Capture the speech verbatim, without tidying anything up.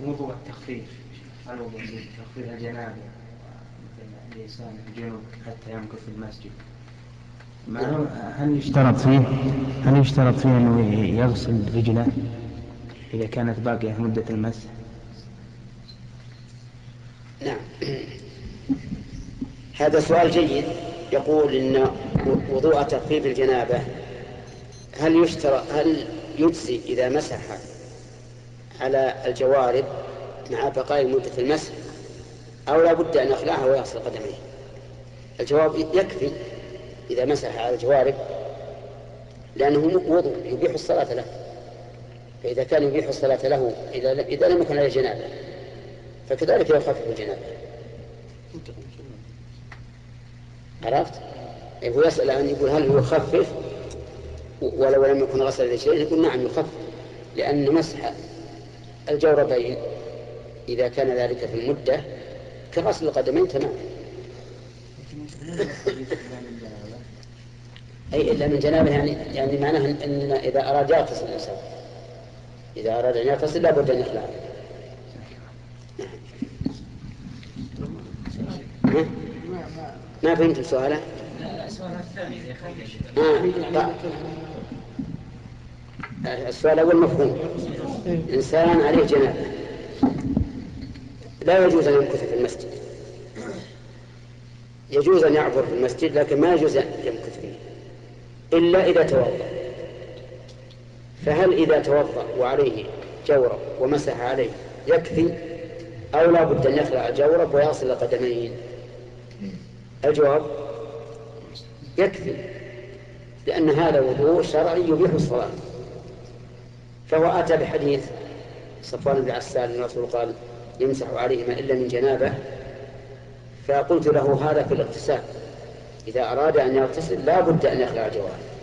وضوء التخفيف، هل وضوء تخفيف الجنابة مثل الإنسان الجنوب حتى يمكث في المسجد، هل يشترط فيه هل يشترط فيه أنه يغسل رجله إذا كانت باقية مدة المسح؟ نعم، هذا سؤال جيد. يقول إن وضوء تخفيف الجنابة هل يشترط هل يجزي إذا مسح على الجوارب مع بقاء مدة المسح أو لا بد أن يخلعها ويغسل قدميه؟ الجواب يكفي إذا مسح على الجوارب، لأنه وضوء يبيح الصلاة له، فإذا كان يبيح الصلاة له إذا لم يكن عليه جنابة فكذلك يخفف الجنابة. عرفت؟ هو يسأل عن يقول هل هو يخفف ولو لم يكن غسل الرجلين؟ يقول نعم يخفف، لأن مسح الجوربين إذا كان ذلك في المدة كغسل القدمين تمام. أي إلا من جنابه، يعني يعني معناه أن إذا أراد يغتسل الإنسان إذا أراد أن يغتسل لا بد أن يخلع. ما فهمت سؤاله؟ آه. السؤال الأول مفهوم. إنسان عليه جنابه لا يجوز أن يمكث في المسجد، يجوز أن يعبر في المسجد لكن ما يجوز أن يمكث فيه إلا إذا توضأ. فهل إذا توضأ وعليه جورب ومسح عليه يكفي أو لا بد أن يخلع الجورب ويغسل القدمين؟ الجواب يكفي، لأن هذا وضوء شرعي يبيح الصلاة. فهو أتى بحديث صفوان بن عسال أن الرسول قال يمسح عليهما إلا من جنابه، فقلت له هذا في الاغتسال، إذا أراد أن يغتسل لا بد أن يخلع الجوارب.